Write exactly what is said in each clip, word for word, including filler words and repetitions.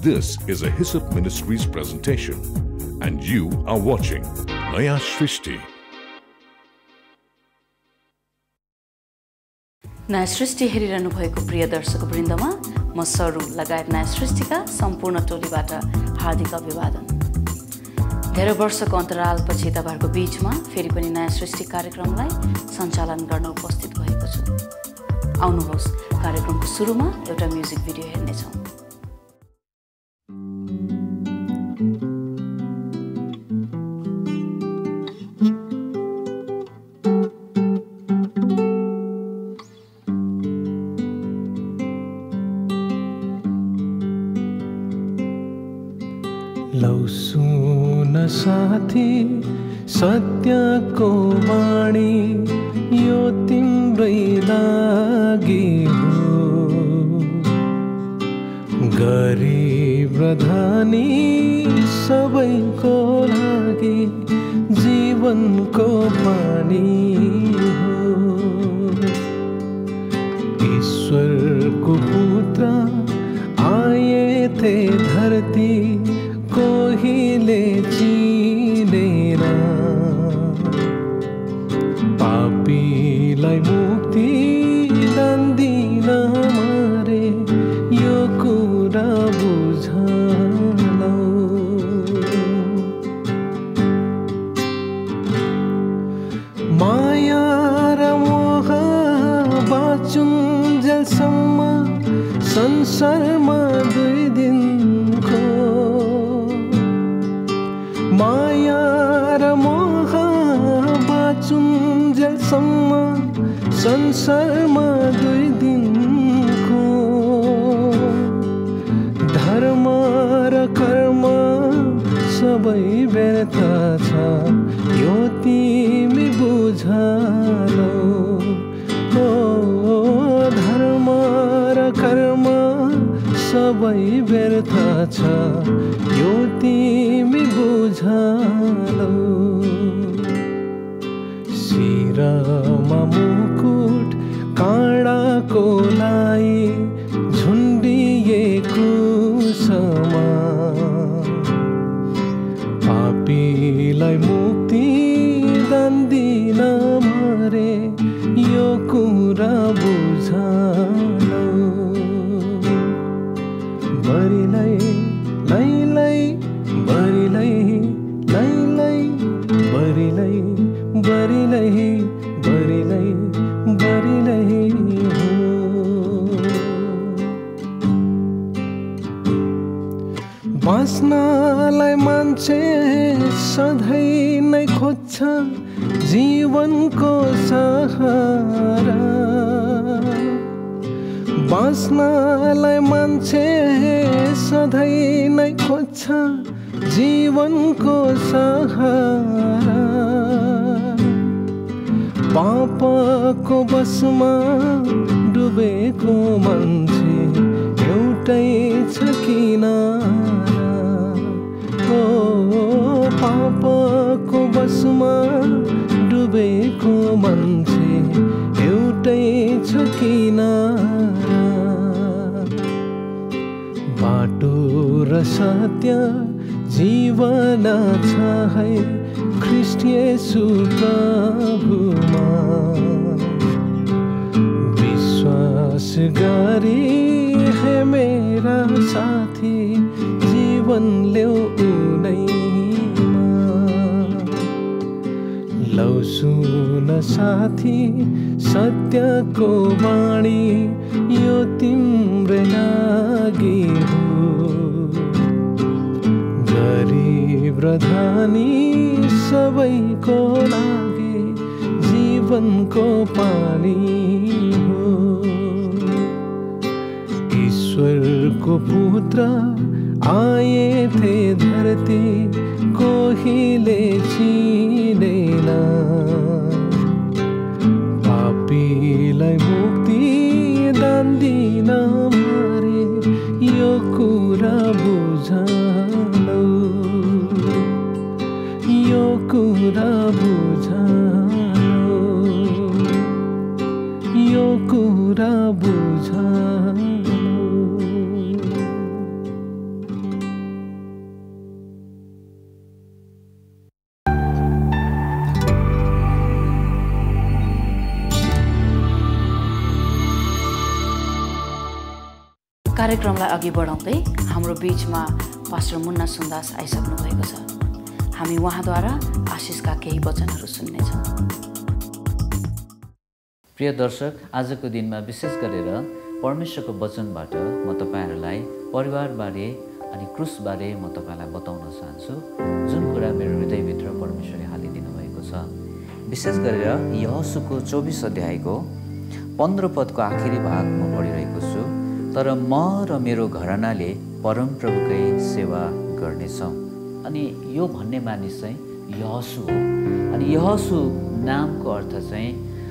This is a Hyssop Ministries presentation, and you are watching Naya Shrishti. नयाँ सृष्टि हेरिरहनु भएको प्रिय दर्शक वृन्दमा म सरू लगायत नयाँ सृष्टिका सम्पूर्ण टोलीबाट हार्दिक अभिवादन। धेरै वर्षको अन्तरालपछि तपाईहरुको बीचमा फेरि पनि नयाँ सृष्टि कार्यक्रमलाई सञ्चालन गर्न उपस्थित भएको छु। आउनुहोस् कार्यक्रमको सुरुमा एउटा म्युजिक भिडियो हेर्ने छौं। लौ सुन साथी सत्यको वाणी यो तिम्रै लागि हो, गरिब र धनी सबैको लागि जीवनको पानी हो। ईश्वरको पुत्र आए थे धरती कोहीले चिनेन, पापीलाई मुक्ति दान दिन मारे यो कुरा बुझ लौ। माया र मोह बाँचुन्जेलसम्म संसारमा दुई दिनको, माया र मोह बाँचुन्जेलसम्म संसारमा दुई दिनको, धर्म र कर्म सबै व्यर्थ छ यो तिमी बुझ लौ। ओ धर्म र कर्म सबै व्यर्थ छ यो तिमी बुझ लौ। शिरमा मुकुट काँडाको लाई झुन्डिए क्रुसमा, पापीलाई मुक्ति दान दिन मारे यो कुरा बुझ लौ। बरिलै लैलै बरिलै लैलै बरिलै बरिलै बरिलै बरिलै हो। बाँच्नलाई मान्छे सधैँ नै खोज्छ जीवनको सहारा, बाँच्नलाई मान्छे सधैँ नै खोज्छ जीवनको सहारा। पापको बसमा डुबेको मान्छे एउटै छ किनारा। ओ पापको बसमा डुबेको मान्छे एउटै छ किनारा। बाटो र सत्य जीवन छ है ख्रीष्ट येशू प्रभुमा, विश्वास गरी है मेरा साथी जीवन ल्याऊ उनैमा। लौ सुन साथी सत्यको वाणी यो तिम्रै लागि हो, गरिब र धनी सबैको लागि जीवनको पानी हो। ईश्वरको पुत्र आए थे धरती कोहीले चिनेन, पापीलाई मुक्ति दान दिन मारे यो कुरा बुझ लौ। यो कुरा बुझ लौ, यो कुरा बुझ लौ। कार्यक्रमलाई अघि बढाउँदै हाम्रो बीचमा पास्टर मुन्ना सुन्दास आइसक्नु भएको छ। हामी उहाँद्वारा आशिषका केही वचनहरू सुन्नेछौँ। प्रिय दर्शक, आजको दिनमा विशेष गरेर परमेश्वरको वचनबाट म तपाईहरूलाई परिवारबारे अनि क्रुसबारे म तपाईँलाई बताउन चाहन्छु, जुन कुरा मेरो हृदयभित्र परमेश्वरले हालिदिनु भएको छ। विशेष गरेर यहोशूको चौबिस अध्यायको पन्ध्र पदको आखिरी भाग म पढिरहेको छु। तर म र मेरो घरानाले परमप्रभुकै सेवा गर्नेछौँ। अनि यो भन्ने मानिस चाहिँ यहोशू हो। अनि यहोशू नामको अर्थ चाहिँ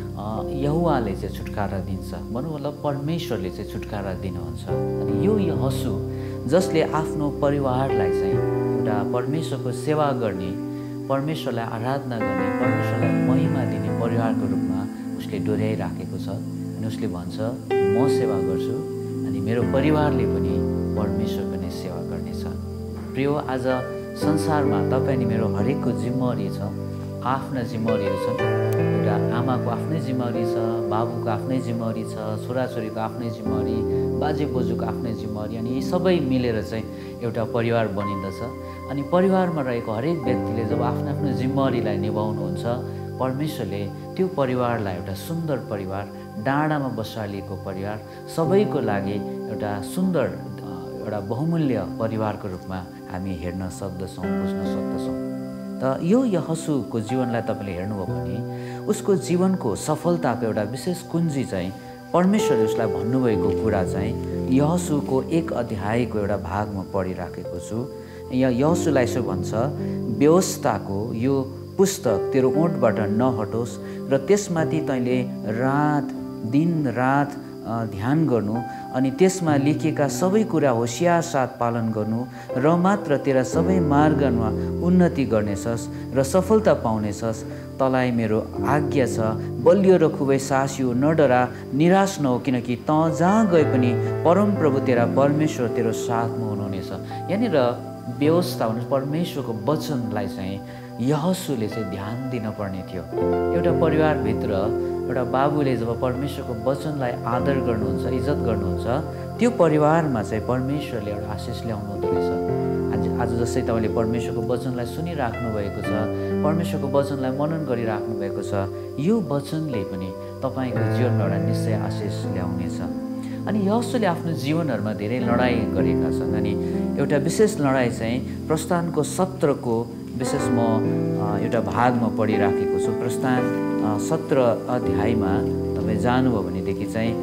यहोवाले चाहिँ छुटकारा दिन्छ, भनौँ मतलब परमेश्वरले चाहिँ छुटकारा दिनुहुन्छ। अनि यो यहोशू जसले आफ्नो परिवारलाई चाहिँ एउटा परमेश्वरको सेवा गर्ने, परमेश्वरलाई आराधना गर्ने, परमेश्वरलाई महिमा दिने परिवारको रूपमा उसले डोर्याइराखेको छ। अनि उसले भन्छ, म सेवा गर्छु अनि मेरो परिवारले पनि परमेश्वरको नै सेवा गर्नेछ। प्रियो, आज संसारमा तपाईँ अनि मेरो हरेकको जिम्मेवारी छ, आफ्ना जिम्मेवारीहरू छन्। एउटा आमाको आफ्नै जिम्मेवारी छ, बाबुको आफ्नै जिम्मेवारी छ, छोराछोरीको आफ्नै जिम्मेवारी, बाजे बोजूको आफ्नै जिम्मेवारी, अनि यी सबै मिलेर चाहिँ एउटा परिवार बनिन्दछ। अनि परिवारमा रहेको हरेक व्यक्तिले जब आफ्नो आफ्नो जिम्मेवारीलाई निभाउनुहुन्छ, परमेश्वरले त्यो परिवारलाई एउटा सुन्दर परिवार, डाँडामा बसालिएको परिवार, सबैको लागि एउटा सुन्दर एउटा बहुमूल्य परिवारको रूपमा हामी हेर्न सक्दछौँ, बुझ्न सक्दछौँ। त यो यहोशूको जीवनलाई तपाईँले हेर्नुभयो भने उसको जीवनको सफलताको एउटा विशेष कुञ्जी चाहिँ परमेश्वरले उसलाई भन्नुभएको कुरा चाहिँ यहोशूको एक अध्यायको एउटा भाग म पढिराखेको छु। यहाँ यहोशूलाई यसो भन्छ, व्यवस्थाको यो पुस्तक तेरो ओठबाट नहटोस् र त्यसमाथि तैँले रात दिन रात ध्यान गर्नु अनि त्यसमा लेखिएका सबै कुरा होसियार साथ पालन गर्नु र मात्र तेरा सबै मार्गमा उन्नति गर्नेछस् र सफलता पाउनेछस्। तँलाई मेरो आज्ञा छ, बलियो र खुबै सासियो, न डरा, निराश नहो, किनकि तँ जहाँ गए पनि परमप्रभु तेरा परमेश्वर तेरो साथमा हुनुहुनेछ। यहाँनिर व्यवस्था हुनु परमेश्वरको वचनलाई चाहिँ यहोशूले चाहिँ ध्यान दिनुपर्ने थियो। एउटा परिवारभित्र एउटा बाबुले जब परमेश्वरको वचनलाई आदर गर्नुहुन्छ, इज्जत गर्नुहुन्छ, त्यो परिवारमा चाहिँ परमेश्वरले एउटा आशिष ल्याउनु हुँदो रहेछ। आज आज जस्तै तपाईँले परमेश्वरको वचनलाई सुनिराख्नु भएको छ, परमेश्वरको वचनलाई मनन गरिराख्नु भएको छ, यो वचनले पनि तपाईँको जीवनमा एउटा निश्चय आशिष ल्याउनेछ। अनि यहोशूले आफ्नो जीवनहरूमा धेरै लडाइँ गरेका छन्। अनि एउटा विशेष लडाइँ चाहिँ प्रस्थानको सत्रको विशेष म एउटा भागमा पढिराखेको छु। प्रस्थान सत्र अध्यायमा तपाईँ जानुभयो भनेदेखि चाहिँ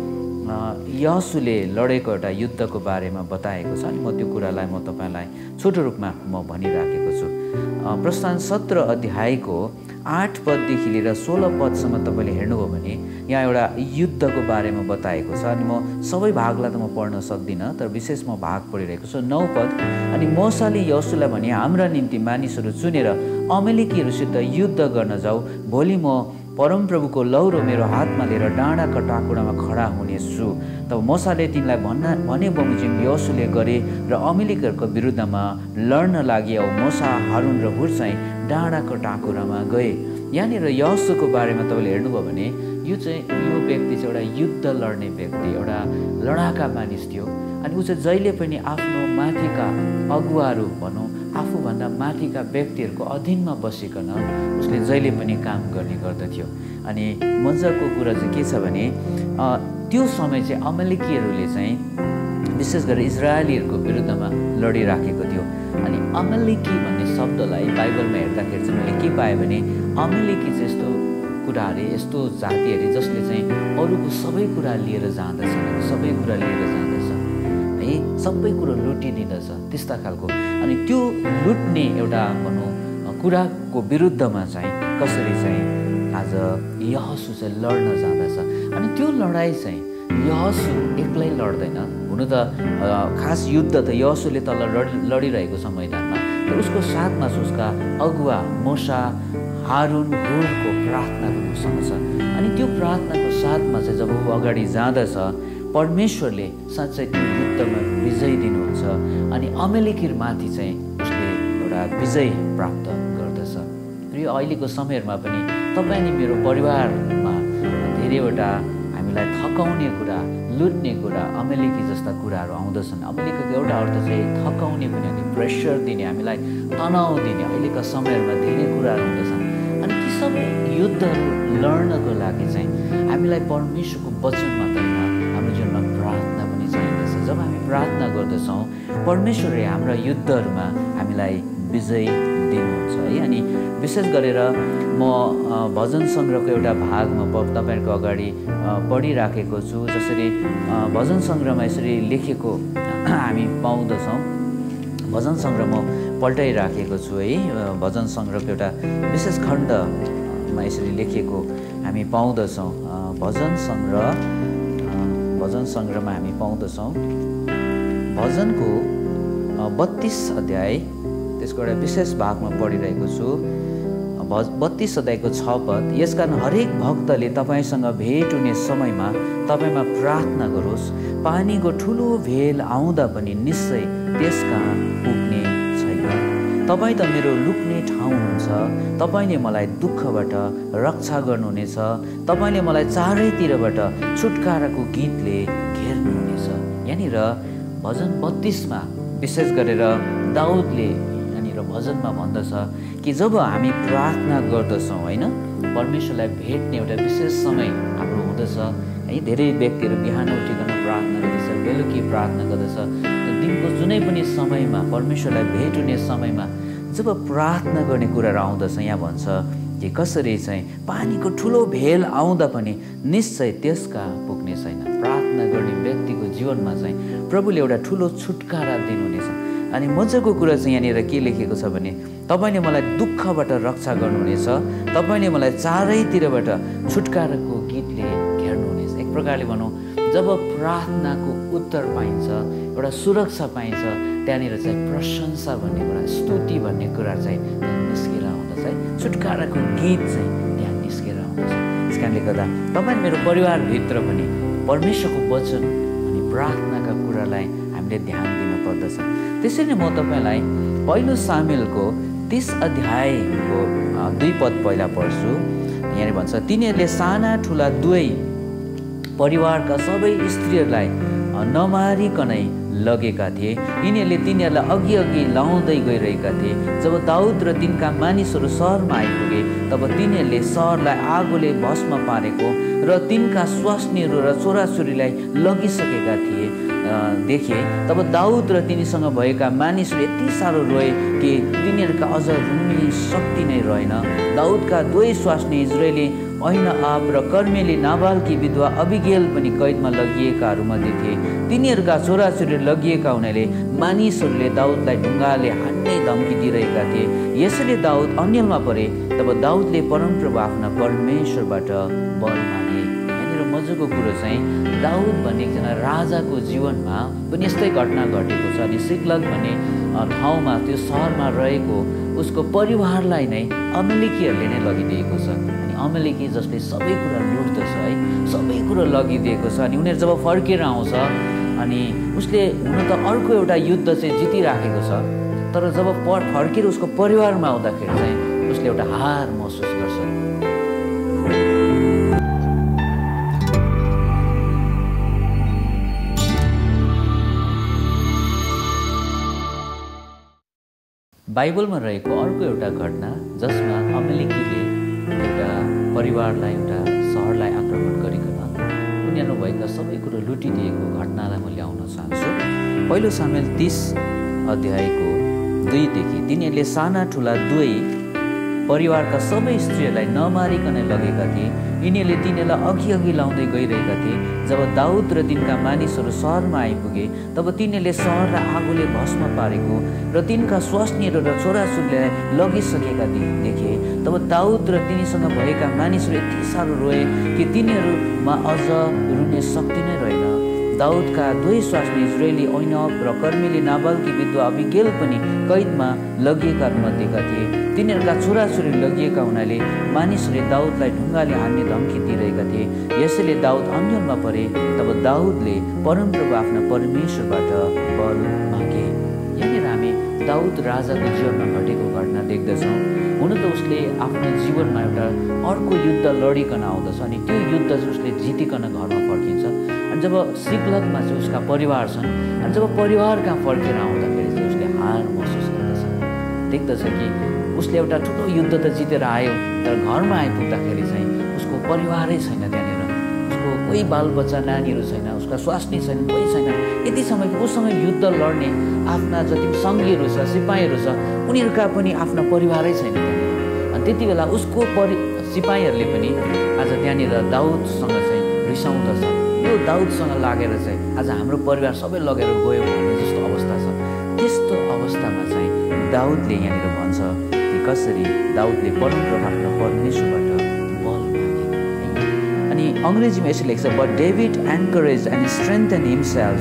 यहोशूले लडेको एउटा युद्धको बारेमा बताएको छ। अनि म त्यो कुरालाई म तपाईँलाई छोटो रूपमा म भनिराखेको छु। प्रस्थान सत्र अध्यायको आठ पददेखि लिएर सोह्र पदसम्म तपाईँले हेर्नुभयो भने यहाँ एउटा युद्धको बारेमा बताएको छ। अनि म सबै भागलाई त म पढ्न सक्दिनँ, तर विशेष म भाग पढिरहेको छु। नौ पद, अनि मूसाले यहोशूलाई भने, हाम्रा निम्ति मानिसहरू चुनेर अमेलेकीहरूसित युद्ध गर्न जाऊ। भोलि म परमप्रभुको लौरो मेरो हातमा लिएर डाँडाको टाकुरामा खडा हुनेछु। तब मूसाले तिनलाई भन्न भने बमोजिम यहोशूले गरे र अमेलेकीहरूको विरुद्धमा लड्न लागि औ मूसा, हारुन र हुर चाहिँ डाँडाको टाकुरामा गए। यहाँनिर यहोशूको बारेमा तपाईँले हेर्नुभयो भने यो चाहिँ यो व्यक्ति चाहिँ एउटा युद्ध लड्ने व्यक्ति, एउटा लडाका मानिस थियो। अनि ऊ चाहिँ जहिले पनि आफ्नो माथिका अगुवाहरू भनौँ, आफूभन्दा माथिका व्यक्तिहरूको अधीनमा बसिकन उसले जहिले पनि काम गर्ने गर्दथ्यो। अनि मजाको कुरा चाहिँ के छ भने त्यो समय चाहिँ अमेलेकीहरूले चाहिँ विशेष गरेर इजरायलीहरूको विरुद्धमा लडिराखेको थियो। अनि अमेलेकी भन्ने शब्दलाई बाइबलमा हेर्दाखेरि चाहिँ मैले के पाएँ भने अमेलेकी चाहिँ यस्तो कुराहरू, यस्तो जातिहरू जसले चाहिँ अरूको सबै कुरा लिएर जाँदछ, सबै कुरा लिएर जाँदछ है, सबै कुरो लुटिदिँदछ त्यस्ता खालको। अनि त्यो लुट्ने एउटा भनौँ कुराको विरुद्धमा चाहिँ कसरी चाहिँ आज यहोशू चाहिँ लड्न जाँदछ। अनि त्यो लडाइँ चाहिँ यहोशू एक्लै लड्दैन। हुनु त खास युद्ध त यहोशूले तल लडिरहेको छ मैदानमा, तर उसको साथमा छ उसका अगुवा मूसा, हारुन, हुरको प्रार्थना पनि उसँग छ। अनि त्यो प्रार्थनाको साथमा चाहिँ जब ऊ अगाडि जाँदछ, परमेश्वरले साँच्चै त्यो युद्धमा विजय दिनुहुन्छ। अनि अमेलेकीमाथि चाहिँ उसले एउटा विजय प्राप्त गर्दछ। र यो अहिलेको समयहरूमा पनि तपाईँ अनि मेरो परिवारमा धेरैवटा हामीलाई थकाउने कुरा, लुट्ने कुरा, अमेलेकी जस्ता कुराहरू आउँदछन्। अमेलेकीको एउटा अर्थ चाहिँ थकाउने पनि हो, प्रेसर दिने, हामीलाई तनाव दिने। अहिलेका समयहरूमा धेरै कुराहरू हुँदछन् अनि ती सबै युद्धहरू लड्नको लागि चाहिँ हामीलाई परमेश्वरको वचन मात्र होइन, हाम्रो जीवनमा प्रार्थना पनि चाहिन्छ। जब हामी प्रार्थना गर्दछौँ परमेश्वरले हाम्रा युद्धहरूमा हामीलाई विजय दिनुहुन्छ है। अनि विशेष गरेर म भजन सङ्ग्रहको एउटा भागमा तपाईँहरूको अगाडि पढिराखेको छु। जसरी भजन सङ्ग्रहमा यसरी लेखेको हामी पाउँदछौँ। भजन सङ्ग्रह म पल्टाइराखेको छु है। भजन सङ्ग्रहको एउटा विशेष खण्डमा यसरी लेखेको हामी पाउँदछौँ। भजन सङ्ग्रह भजन सङ्ग्रहमा हामी पाउँदछौँ भजनको बत्तीस अध्याय, त्यसको एउटा विशेष भागमा पढिरहेको छु। बत्तीस अध्यायको छ पद, यसकारण हरेक भक्तले तपाईँसँग भेट हुने समयमा तपाईँमा प्रार्थना गरोस्। पानीको ठुलो भेल आउँदा पनि निश्चय त्यस कहाँ पुग्ने छैन। तपाईँ त मेरो लुक्ने ठाउँ हुनुहुन्छ। तपाईँले मलाई दुःखबाट रक्षा गर्नुहुनेछ। तपाईँले मलाई चारैतिरबाट छुटकाराको गीतले घेर्नुहुनेछ। यहाँनिर भजन बत्तीसमा विशेष गरेर दाउदले यहाँनिर भजनमा भन्दछ कि जब हामी प्रार्थना गर्दछौँ होइन, परमेश्वरलाई भेट्ने एउटा विशेष समय हाम्रो हुँदछ है। धेरै व्यक्तिहरू बिहान उठिकन प्रार्थना गर्दछ, बेलुकी प्रार्थना गर्दछ। दिनको जुनै पनि समयमा परमेश्वरलाई भेट हुने समयमा जब प्रार्थना गर्ने कुराहरू आउँदछ, यहाँ भन्छ कि कसरी चाहिँ पानीको ठुलो भेल आउँदा पनि निश्चय त्यसका पुग्ने छैन। प्रार्थना गर्ने व्यक्तिको जीवनमा चाहिँ प्रभुले एउटा ठुलो छुटकारा दिनुहुनेछ। अनि मजाको कुरा चाहिँ यहाँनिर के लेखेको छ भने तपाईँले मलाई दुःखबाट रक्षा गर्नुहुनेछ। तपाईँले मलाई चारैतिरबाट छुटकाराको गीतले घेर्नुहुनेछ। एक प्रकारले भनौँ, जब प्रार्थनाको उत्तर पाइन्छ, एउटा सुरक्षा पाइन्छ, त्यहाँनिर चाहिँ प्रशंसा भन्ने कुरा, स्तुति भन्ने कुरा चाहिँ निस्केर आउँदछ है। छुटकाराको गीत चाहिँ त्यहाँ निस्केर आउँदछ। त्यस कारणले गर्दा तपाईँ मेरो परिवारभित्र पनि परमेश्वरको वचन अनि प्रार्थनाका कुरालाई हामीले ध्यान दिन पर्दछ। त्यसैले म तपाईँलाई पहिलो सामेलको तीस अध्यायको दुई पद पहिला पढ्छु। यहाँ भन्छ, तिनीहरूले साना ठुला दुवै परिवारका सबै स्त्रीहरूलाई नमारिकनै लगेका थिए। यिनीहरूले तिनीहरूलाई अघि अघि लाउँदै गइरहेका थिए। जब दाउद र तिनका मानिसहरू सहरमा आइपुगे तब तिनीहरूले सहरलाई आगोले भस्म पारेको र तिनका स्वास्नीहरू र छोराछोरीलाई लगिसकेका थिए देखे। तब दाउद र तिनीसँग भएका मानिसहरू यति साह्रो रोए कि तिनीहरूका अझ रुने शक्ति नै रहेन। दाउदका दुवै स्वास्नी इजरायली अहिनआब र कर्मेली नाबालकी विधवा अबिगेल पनि कैदमा लगिएकाहरूमध्ये थिए। तिनीहरूका छोराछोरी लगिएका हुनाले मानिसहरूले दाउदलाई ढुङ्गाले हान्ने धम्की दिइरहेका थिए। यसैले दाउद अन्यलमा परे। तब दाउदले परमप्रभु आफ्ना परमेश्वरबाट बल मागे। यहाँनिर मजाको कुरो चाहिँ दाउद भन्ने एकजना राजाको जीवनमा पनि यस्तै घटना घटेको छ। अनि सिक्लग भन्ने ठाउँमा, त्यो सहरमा रहेको उसको परिवारलाई नै अमेलेकीहरूले नै लगिदिएको छ। अनि अमेलेकी जसले सबै कुरा लुट्दछ है, सबै कुरा लगिदिएको छ। अनि उनीहरू जब फर्केर आउँछ अनि उसले हुन त अर्को एउटा युद्ध चाहिँ जितिराखेको छ, तर जब फर्केर उसको परिवारमा आउँदाखेरि चाहिँ उसले एउटा हार महसुस गर्छ। बाइबलमा रहेको अर्को एउटा घटना जसमा अमेलेकीले एउटा परिवारलाई, एउटा सहरलाई आक्रमण गरिकन उनीहरूमा भएका सबै कुरो लुटिदिएको घटनालाई म ल्याउन चाहन्छु। पहिलो सामेल तीस अध्यायको दुईदेखि, तिनीहरूले साना ठुला दुवै परिवारका सबै स्त्रीहरूलाई नमारिकनै लगेका थिए। यिनीहरूले तिनीहरूलाई अघि अघि लाउँदै गइरहेका थिए। जब दाउद र तिनका मानिसहरू सहरमा आइपुगे तब तिनीहरूले सहरलाई आगोले भस्म पारेको र तिनका स्वास्नीहरू र छोराछोरीलाई लगिसकेका देखे। तब दाउद र तिनीसँग भएका मानिसहरू यति साह्रो रोए कि तिनीहरूमा अझ रुने शक्ति नै रहेन। दाउदका दुवै स्वास्नी इजरायली अहिनआब र कर्मेली नाबालकी विधवा अबिगेल पनि कैदमा लगिएकाहरूमध्येका थिए। तिनीहरूका छोराछोरी लगिएका हुनाले मानिसहरूले दाउदलाई ढुङ्गाले हान्ने धम्की दिइरहेका थिए। यसैले दाउद अन्यलमा परे। तब दाउदले परमप्रभु आफ्ना परमेश्वरबाट बल मागे। यहाँनिर हामी दाउद राजाको जीवनमा घटेको घटना देख्दछौँ। हुन त उसले आफ्नो जीवनमा एउटा अर्को युद्ध लडिकन आउँदछ अनि त्यो युद्ध चाहिँ उसले जितिकन घरमा फर्किन्छ। अनि अनि जब सिक्लगमा चाहिँ उसका परिवार छन् अनि जब परिवार कहाँ फर्केर आउँदाखेरि चाहिँ उसले हार महसुस गर्दछ। देख्दछ कि उसले एउटा ठुलो युद्ध त जितेर आयो तर घरमा आइपुग्दाखेरि चाहिँ उसको परिवारै छैन, त्यहाँनिर उसको कोही बालबच्चा नानीहरू छैन, उसका स्वास्नी छैन, कोही छैन। यति समय उसँग युद्ध लड्ने आफ्ना जति सङ्घीहरू छ, सिपाहीहरू छ, उनीहरूका पनि आफ्ना परिवारै छैन त्यहाँनिर। अनि त्यति बेला उसको परि सिपाहीहरूले पनि आज त्यहाँनिर दाउदसँग चाहिँ रिसाउँदछ, यो दाउदसँग लागेर चाहिँ आज हाम्रो परिवार सबै लगेर गयो भन्ने जस्तो अवस्था छ। त्यस्तो अवस्थामा चाहिँ दाउदले यहाँनिर भन्छ कि कसरी दाउदले परमप्रभु आफ्नो परमेश्वरबाट बल मागे। अनि अङ्ग्रेजीमा यसरी लेख्छ, but David encourage and strengthen himself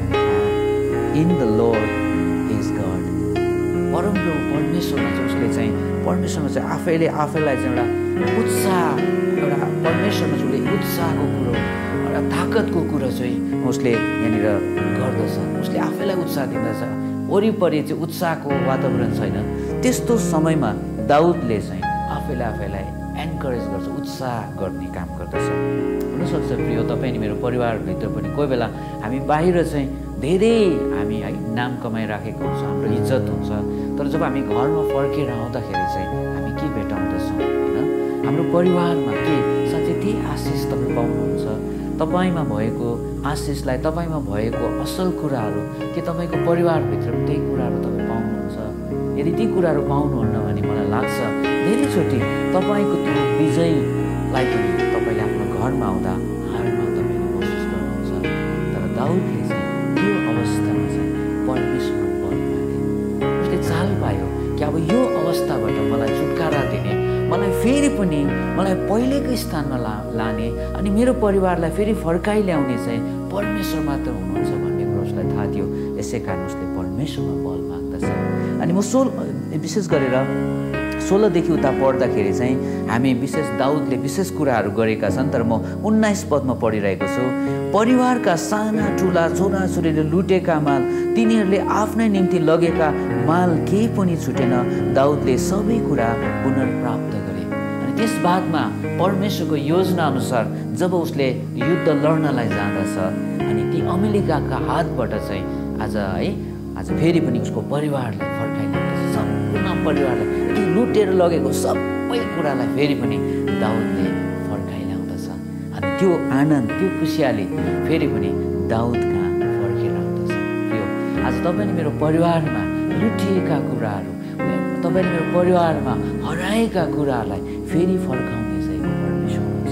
in the Lord is God. परमप्रभु परमेश्वरमा चाहिँ उसले चाहिँ परमेश्वरमा चाहिँ आफैले आफैलाई चाहिँ एउटा उत्साह, एउटा परमेश्वरमा चाहिँ उसले उत्साहको कुरो, एउटा ताकतको कुरो चाहिँ उसले यहाँनिर गर्दछ। उसले आफैलाई उत्साह दिँदछ। वरिपरि चाहिँ उत्साहको वातावरण छैन। त्यस्तो समयमा दाउदले चाहिँ आफैलाई आफैलाई एन्करेज गर्छ, उत्साह गर्ने काम गर्दछ। हुनसक्छ प्रिय तपाईँ अनि मेरो परिवारभित्र पनि कोही बेला हामी बाहिर चाहिँ धेरै हामी है नाम कमाइराखेको हुन्छ, हाम्रो इज्जत हुन्छ, तर जब हामी घरमा फर्केर आउँदाखेरि चाहिँ हामी के भेटाउँदछौँ होइन? हाम्रो परिवारमा के साँच्चै त्यही आशिष तपाईँ पाउनुहुन्छ? तपाईँमा भएको आशिषलाई, तपाईँमा भएको असल कुराहरू के तपाईँको परिवारभित्र पनि त्यही कुराहरू तपाईँ पाउनुहुन्छ? यदि ती कुराहरू पाउनुहुन्न भने मलाई लाग्छ धेरैचोटि तपाईँको त्यो विजयलाई पनि तपाईँले आफ्नो घरमा आउँदा हारमा तपाईँले महसुस गर्नुहुन्छ। तर दाउदले चाहिँ यो अवस्थामा चाहिँ परमेश्वरमा बल मागे। उसले चाल पायो कि अब यो अवस्थाबाट मलाई छुटकारा दिने, मलाई फेरि पनि मलाई पहिलेको स्थानमा ला लाने अनि मेरो परिवारलाई फेरि फर्काइ ल्याउने चाहिँ परमेश्वर मात्र हुनुहुन्छ भन्ने कुरो उसलाई थाहा थियो। यसै कारण उसले परमेश्वरमा बल माग्दछ। अनि म सोल विशेष गरेर सोह्रदेखि उता पढ्दाखेरि चाहिँ हामी विशेष दाउदले विशेष कुराहरू गरेका छन्, तर म उन्नाइस पदमा पढिरहेको छु। परिवारका साना ठुला छोराछोरीले लुटेका माल, तिनीहरूले आफ्नै निम्ति लगेका माल केही पनि छुटेन। दाउदले सबै कुरा पुनर्प्राप्त गरे। अनि त्यस बादमा परमेश्वरको योजना अनुसार जब उसले युद्ध लड्नलाई जाँदछ अनि ती अमेरिकाका हातबाट चाहिँ आज है आज फेरि पनि उसको परिवारलाई फर्काइल्याउँदछ। सम्पूर्ण परिवारलाई ती लुटेर लगेको सबै कुरालाई फेरि पनि दाउदले फर्काइल्याउँदछ। अनि त्यो आनन्द, त्यो खुसियाली फेरि पनि दाउद कहाँ फर्केर आउँदछ। त्यो आज तपाईँ मेरो परिवारमा लुटिएका कुराहरू, तपाईँले मेरो परिवारमा हराएका कुराहरूलाई फेरि फर्काउने चाहिँ परमेश्वर हुनुहुन्छ।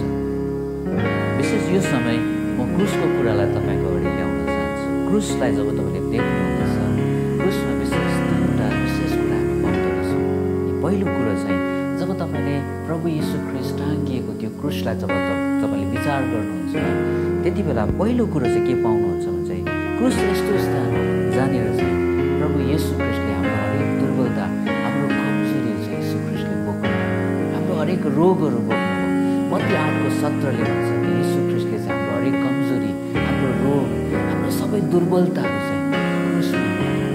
विशेष यो समय म क्रुसको कुरालाई तपाईँको अगाडि ल्याउन चाहन्छु। क्रुसलाई जब तपाईँले देख्नुहुँदछ, क्रुसमा विशेष तिनवटा विशेष कुरा हामी पाउँदो रहेछौँ। पहिलो कुरो चाहिँ जब तपाईँले प्रभु यीशु ख्रीष्ट टाँगिएको त्यो क्रुसलाई जब तपाईँले विचार गर्नुहुन्छ त्यति बेला पहिलो कुरो चाहिँ के पाउनुहुन्छ भने चाहिँ क्रुस यस्तो स्थान हो जहाँनिर चाहिँ प्रभु यीशु ख्रीष्टले हाम्रो हरेक दुर्बलता, हाम्रो कमजोरीहरू चाहिँ यीशु ख्रीष्टले बोक्नु, हाम्रो हरेक रोगहरू बोक्नु। मत्ती आठको सत्रले भन्छ कि यीशु ख्रीष्टले चाहिँ हाम्रो हरेक कमजोरी, हाम्रो रोग, हाम्रो सबै दुर्बलताहरू चाहिँ क्रुसमा।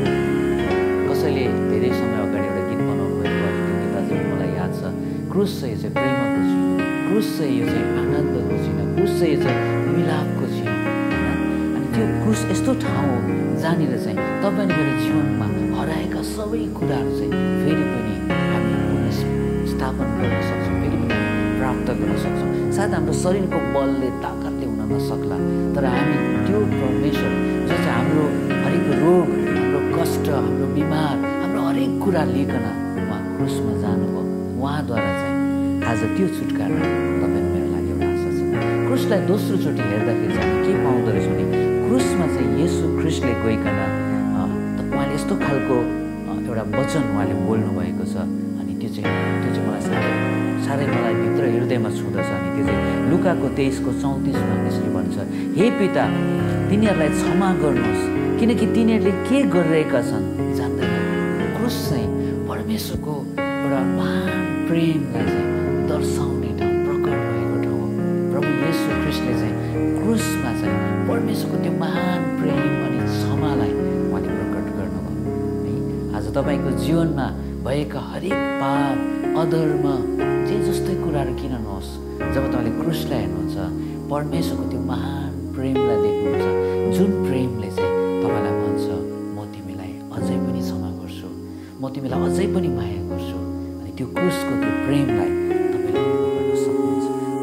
कसैले धेरै समय अगाडि एउटा गीत बनाउनु भएको थियो, त्यो गीत अझै मलाई याद छ। क्रुस चाहिँ यो चाहिँ प्रेमको चिनो, क्रुस चाहिँ यो चाहिँ आनन्दको चिनो, क्रुस चाहिँ यो चाहिँ मिलापको चिनो होइन? अनि त्यो क्रुस यस्तो ठाउँ हो जहाँनिर चाहिँ तपाईँ मेरो जीवनमा हराएका सबै कुराहरू चाहिँ फेरि पनि हामी पुनर्स्थापन गर्न सक्छौँ, फेरि पनि प्राप्त गर्न सक्छौँ। सायद हाम्रो शरीरको बलले, ताकतले हुन नसक्ला, तर हामी त्यो परमेश्वर जो चाहिँ हाम्रो हरेक रोग, हाम्रो कष्ट, हाम्रो बिमार, हाम्रो हरेक कुरा लिकन उहाँ क्रुसमा जानुभयो, उहाँद्वारा चाहिँ आज त्यो छुटकारा तपाईँ मेरो लागि एउटा आशा छ। क्रुसलाई दोस्रोचोटि हेर्दाखेरि चाहिँ हामी के पाउँदो रहेछौँ भने क्रुसमा चाहिँ येशू ख्रीष्टले गइकन उहाँले यस्तो खालको एउटा वचन उहाँले बोल्नु भएको छ। अनि त्यो चाहिँ त्यो चाहिँ मलाई साह्रै साह्रै मलाई भित्र हृदयमा छुँदछ। अनि त्यो चाहिँ लुकाको तेइसको चौतिसमा यसरी भन्छ, हे पिता तिनीहरूलाई क्षमा गर्नुहोस् किनकि तिनीहरूले के गरिरहेका छन् जान्दैन। क्रुस चाहिँ परमेश्वरको एउटा महान प्रेमलाई चाहिँ दर्शाउने ठाउँ, प्रकट भएको ठाउँ हो। प्रभु येशू ख्रीष्टले चाहिँ क्रुसमा चाहिँ परमेश्वरको त्यो महान प्रेम अनि क्षमालाई उहाँले प्रकट गर्नुभयो है। आज तपाईँको जीवनमा भएका हरेक पाप, अधर्म, जे जस्तै कुराहरू किन नहोस्, जब तपाईँले क्रुसलाई हेर्नुहुन्छ परमेश्वरको त्यो महान प्रेमलाई देख्नुहुन्छ, जुन प्रेमले चाहिँ तपाईँलाई भन्छ म तिमीलाई अझै पनि क्षमा गर्छु, म तिमीलाई अझै पनि माया गर्छु। अनि त्यो क्रुसको त्यो प्रेमलाई तपाईँले अनुभव गर्न सक्नुहुन्छ।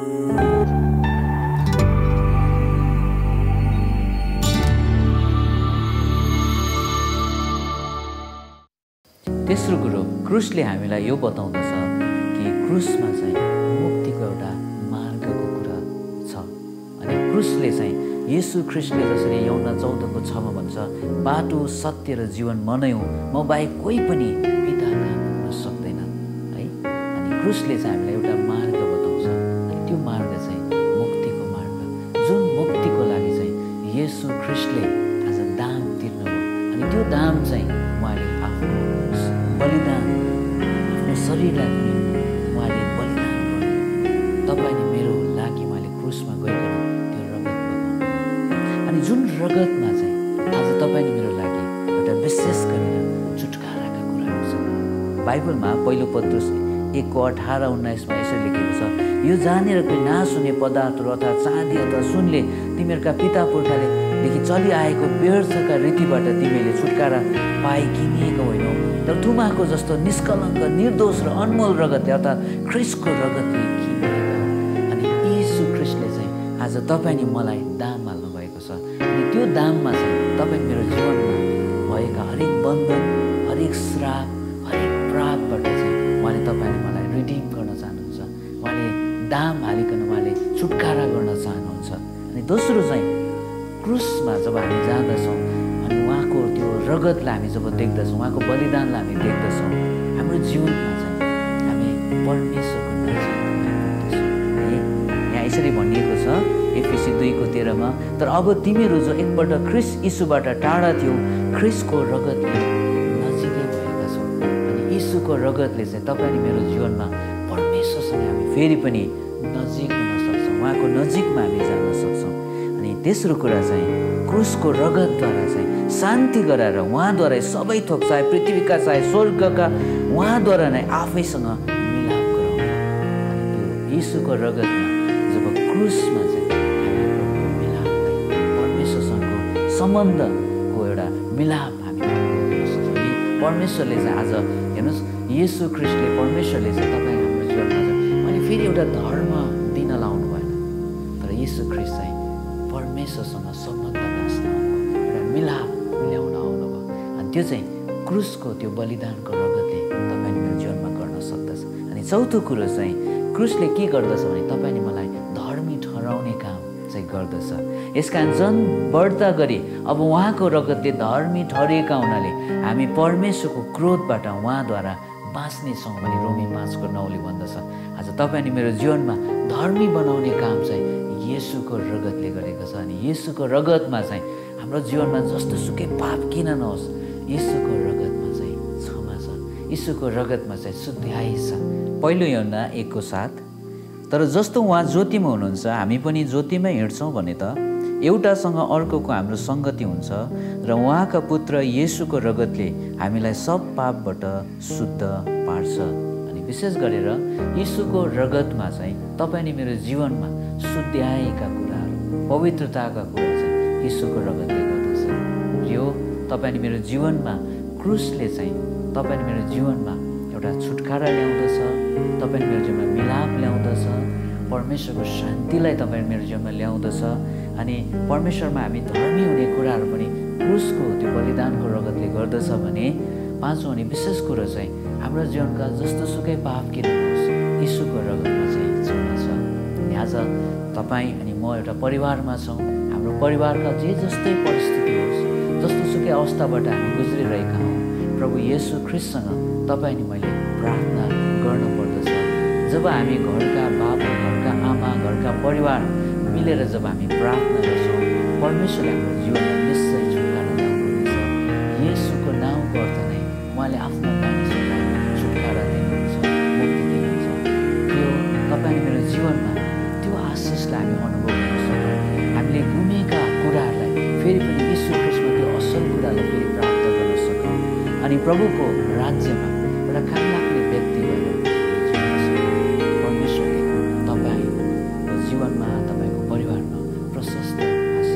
तेस्रो कुरो, क्रुसले हामीलाई यो बताउँदछ कि क्रुसमा चाहिँ मुक्तिको एउटा मार्गको कुरा छ। अनि क्रुसले चाहिँ येशू ख्रीष्टले जसरी यूहन्ना चौधको छमा भन्छ, बाटो सत्य र जीवन म नै हुँ, म बाहेक कोही पनि पिता कहाँ पुग्न सक्दैन है। अनि क्रुसले चाहिँ हामीलाई एउटा मार्ग बताउँछ। अनि त्यो मार्ग चाहिँ मुक्तिको मार्ग, जुन मुक्तिको लागि चाहिँ येशू ख्रीष्टले आज दाम तिर्नुभयो। अनि त्यो दाम चाहिँ उहाँले आफ्नो बलिदान, आफ्नो शरीरलाई पनि उहाँले बलिदान गर्नु, तपाईँ अनि मेरो लागि उहाँले क्रुसमा गइकन त्यो रगत बगाउनु। अनि जुन रगतमा चाहिँ आज तपाईँ अनि मेरो लागि एउटा विशेष गरेर छुटकाराका कुराहरू छन्। बाइबलमा पहिलो पत्रुस एकको अठार उन्नाइसमा यसरी लेखेको छ, यो जानेर कोही नाश हुने पदार्थहरू अथवा चाँदी अथवा सुनले तिमीहरूका पिता पुर्खालेदेखि चलिआएको व्यर्थका रीतिबाट तिमीले छुटकारा पाइ किनिएको होइनौ, तर थुमाको जस्तो निष्कलङ्क निर्दोष र अनमोल रगतले अर्थात् ख्रीष्टको रगतले किनिएको। अनि येशू ख्रीष्टले चाहिँ आज तपाईँ अनि मलाई दाम हाल्नु भएको छ। अनि त्यो दाममा चाहिँ तपाईँ मेरो जीवनमा भएका हरेक बन्धन, हरेक श्राप, हरेक प्रापबाट चाहिँ उहाँले तपाईँ अनि मलाई रिडिम गर्न चाहनुहुन्छ। उहाँले दाम हालिकन उहाँले छुटकारा गर्न चाहनुहुन्छ। अनि दोस्रो चाहिँ क्रुसमा जब हामी जाँदछौँ अनि उहाँको त्यो रगतलाई हामी जब देख्दछौँ, उहाँको बलिदानलाई हामी देख्दछौँ, हाम्रो जीवनमा चाहिँ हामी परमेश्वरको नजिक पुग्दछौँ। यहाँ यसरी भनिएको छ एफिसी दुईको तेह्रमा, तर अब तिमीहरू जो एकपल्ट ख्रीष्ट यीशुबाट टाढा थियौ, ख्रीष्टको रगतले नजिकै भएका छौ। अनि यीशुको रगतले चाहिँ तपाईँ अनि मेरो जीवनमा परमेश्वरसँग हामी फेरि पनि नजिक हुन सक्छौँ, उहाँको नजिकमा हामी जान सक्छौँ। अनि तेस्रो कुरा चाहिँ क्रुसको रगतद्वारा चाहिँ शान्ति गराएर उहाँद्वारा सबै थोक, चाहे पृथ्वीका चाहे स्वर्गका, उहाँद्वारा नै आफैसँग मिलाप गराउनु। अनि त्यो यीशुको रगतमा जब क्रुसमा चाहिँ सम्बन्धको एउटा मिलाप हामी गर्न सक्छौँ। परमेश्वरले चाहिँ आज हेर्नुहोस्, येशू ख्रीष्टले परमेश्वरले चाहिँ तपाईँ हाम्रो जीवनमा चाहिँ मैले फेरि एउटा धर्म दिन लाउनु भएन, तर येशू ख्रीष्ट चाहिँ परमेश्वरसँग सम्बन्ध गाँच्न आउनुभयो, एउटा मिलाप ल्याउन आउनुभयो। अनि त्यो चाहिँ क्रुसको त्यो बलिदानको रगतले तपाईँ अनि मेरो जीवनमा गर्न सक्दछ। अनि चौथो कुरो चाहिँ क्रुसले के गर्दछ भने तपाईँ अनि मलाई धर्मी ठहराउने काम चाहिँ गर्दछ। यसकारण जन बढ्ता गरी अब उहाँको रगतले धर्मी ठहरिएका हुनाले हामी परमेश्वरको क्रोधबाट उहाँद्वारा बाँच्नेछौँ भने रोमी पाँचको नौले भन्दछ। आज तपाईँ अनि मेरो जीवनमा धर्मी बनाउने काम चाहिँ येशूको रगतले गरेको छ। अनि येशूको रगतमा चाहिँ हाम्रो जीवनमा जस्तो सुकै पाप किन नहोस्, येशूको रगतमा चाहिँ क्षमा छ, येशूको रगतमा चाहिँ शुद्ध्याइ छ। पहिलो यूहन्ना एकको सात, तर जस्तो उहाँ ज्योतिमा हुनुहुन्छ हामी पनि ज्योतिमै हिँड्छौँ भने त एउटासँग अर्कोको हाम्रो सङ्गति हुन्छ र उहाँका पुत्र येशूको रगतले हामीलाई सब पापबाट शुद्ध पार्छ। अनि विशेष गरेर येशूको रगतमा चाहिँ तपाईँ अनि मेरो जीवनमा शुद्ध्याएका कुराहरू, पवित्रताका कुरा चाहिँ येशूको रगतले गर्दछ। यो तपाईँ अनि मेरो जीवनमा क्रुसले चाहिँ तपाईँ अनि मेरो जीवनमा एउटा छुटकारा ल्याउँदछ, तपाईँ अनि मेरो जीवनमा मिलाप ल्याउँदछ, परमेश्वरको शान्तिलाई तपाईँ मेरो जीवनमा ल्याउँदछ। अनि परमेश्वरमा हामी धर्मी हुने कुराहरू पनि क्रुसको त्यो बलिदानको रगतले गर्दछ भने पाँचौँ अनि विशेष कुरो चाहिँ हाम्रो जीवनका जस्तो सुकै पाप किन नहोस्, यीशुको रगतमा चाहिँ क्षमा छ। अनि आज तपाईँ अनि म एउटा परिवारमा छौँ, हाम्रो परिवारका जे जस्तै परिस्थिति होस्, जस्तो सुकै अवस्थाबाट हामी गुज्रिरहेका हौँ, प्रभु येशू ख्रीष्टसँग तपाईँ अनि मैले प्रार्थना गर्नुपर्दछ। जब हामी घरका बाबु, घरका आमा, घरका परिवार मिलेर जब हामी प्रार्थना गर्छौँ, परमेश्वरले हाम्रो जीवनमा निश्चय छुटकारा ल्याउनुहुन्छ। येशूको नामको अर्थ नै उहाँले आफ्नो मानिसहरूलाई छुटकारा दिनुहुन्छ, मुक्ति दिनुहुन्छ। त्यो तपाईँ मेरो जीवनमा त्यो आशिषलाई हामी अनुभव गर्न सक्छौँ। हामीले गुमेका कुराहरूलाई फेरि पनि येशू ख्रीष्टमा त्यो असल कुरालाई फेरि प्राप्त गर्न सकौँ। अनि प्रभुको राज्यमा एउटा काम लाग्ने व्यक्ति भएर परमेश्वरले तपाईँको जीवनमा, तपाईँको परिवारमा प्रशस्त आशिष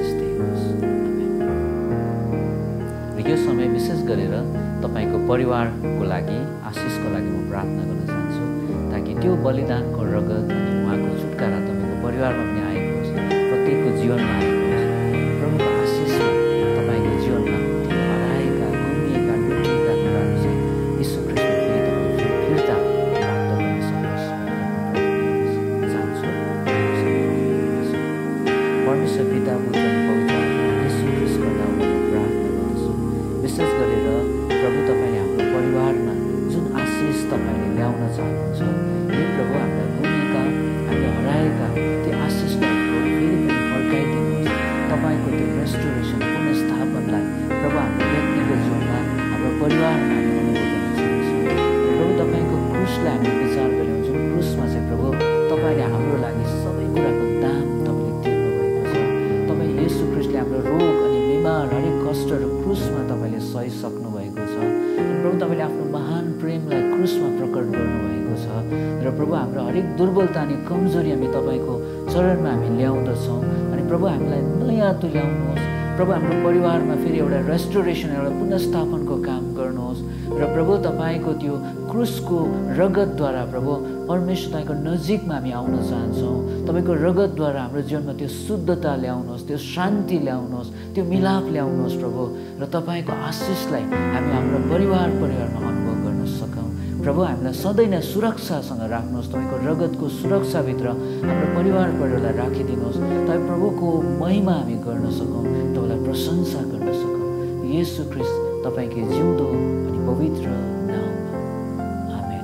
गरेर तपाईँको परिवारको लागि आशिषको लागि म प्रार्थना गर्न चाहन्छु ताकि त्यो बलिदानको रगत अनि उहाँको छुटकारा तपाईँको परिवारमा पनि आएको होस्, प्रत्येकको जीवनमा आएको होस्। प्रभुको आशिषमा तपाईँको जीवनमा त्यो हराएका गुमिएका लुटिएका कुराहरू चाहिँ यीशु ख्रीष्टले फेरि तपाईँको फिर्ता प्राप्त गर्न सकोस् चाहन्छु। परमेश्वर पिता, पुत्र अनि पवित्र यीशु ख्रीष्टको नाममा प्रार्थना गर्दछु। विशेष गरेर प्रभु तपाईले हाम्रो परिवारमा जुन आशिष तपाईले ल्याउन चाहनुहुन्छ, हे प्रभु हाम्रा गुमेका हामीले हराएका त्यो आशिषलाई फेरि पनि फर्काइदिनुहोस्। तपाईँको त्यो रेस्टोरेसन पुनर्स्थापनलाई प्रभु हाम्रो व्यक्तिगत जीवनमा हाम्रो परिवारमा हामी अनुभव गर्न चाहन्छौँ। प्रभु तपाईँको क्रुसलाई हामीले विचार गऱ्यौँ, जुन क्रुसमा चाहिँ प्रभु तपाईँले हाम्रो लागि सबै कुराको दाम तपाईँले तिर्नुभएको छ। तपाईँ येशू ख्रीष्टले हाम्रो रोग अनि बिमार हरेक कष्टहरू क्रुसमा तपाईँले सहिसक्नु भएको छ। प्रभु तपाईँले आफ्नो महान प्रेमलाई क्रुसमा प्रकट गर्नुभएको छ र प्रभु हाम्रो हरेक दुर्बलता अनि कमजोरी हामी तपाईँको चरणमा हामी ल्याउँदछौँ। अनि प्रभु हामीलाई नयाँ तुल्याउनुहोस्। प्रभु हाम्रो परिवारमा फेरि एउटा रेस्टोरेसन, एउटा पुनर्स्थापनको काम गर्नुहोस् र प्रभु तपाईँको त्यो क्रुसको रगतद्वारा प्रभु परमेश्वर तपाईँको नजिकमा हामी आउन चाहन्छौँ। तपाईँको रगतद्वारा हाम्रो जीवनमा त्यो शुद्धता ल्याउनुहोस्, त्यो शान्ति ल्याउनुहोस्, त्यो मिलाप ल्याउनुहोस् प्रभु, र तपाईँको आशिषलाई हामी हाम्रो परिवार परिवारमा अनुभव गर्न सकौँ। प्रभु हामीलाई सधैँ नै सुरक्षासँग राख्नुहोस्। तपाईँको रगतको सुरक्षाभित्र हाम्रो परिवार परिवारलाई राखिदिनुहोस्। तपाईँ प्रभुको महिमा हामी गर्न सकौँ, तपाईँलाई प्रशंसा गर्न सकौँ। येशू ख्रीष्ट तपाईँकै जिउँदो अनि पवित्र नाममा, आमेन।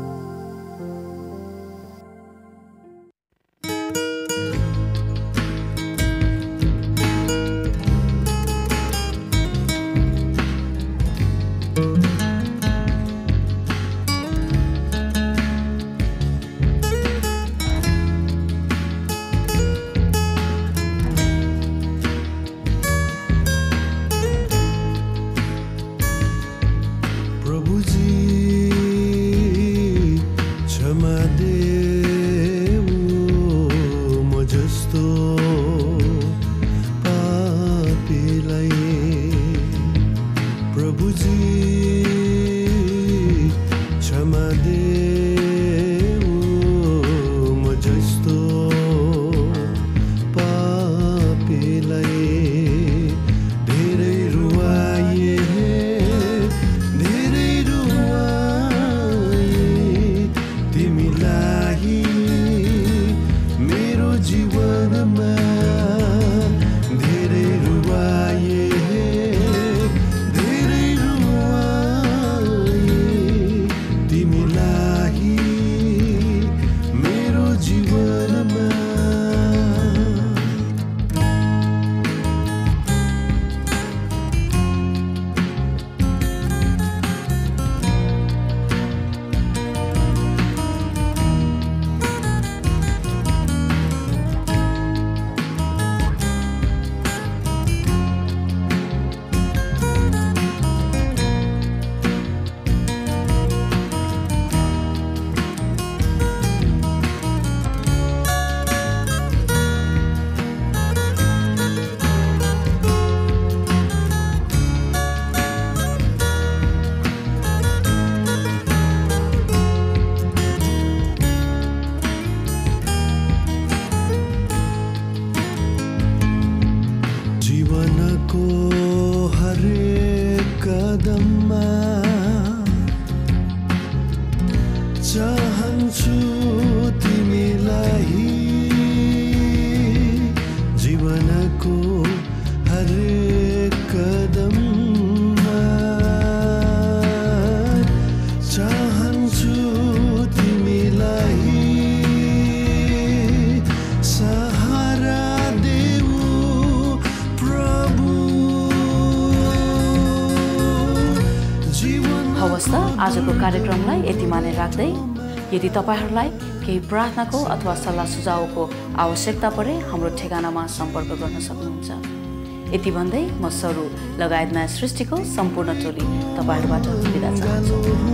आजको कार्यक्रमलाई यतिमा नै राख्दै, यदि तपाईहरूलाई केही प्रार्थनाको अथवा सल्लाह सुझावको आवश्यकता परे हाम्रो ठेगानामा सम्पर्क गर्न सक्नुहुन्छ। यति भन्दै म सरू लगायत नयाँ सृष्टिको सम्पूर्ण टोली तपाईँहरूबाट बिदा चाहन्छु।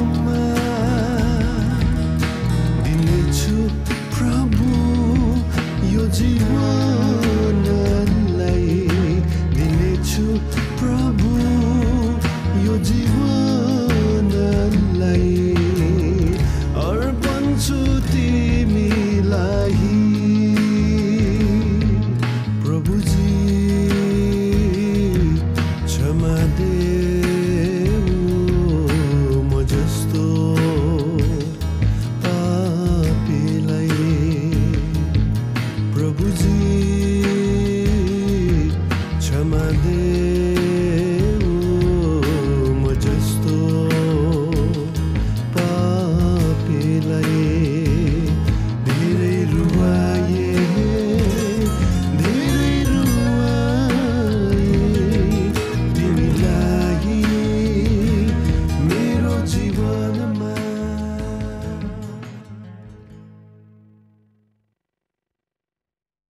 प्रभु यो जीवनलाई दिनेछु, प्रभु यो दे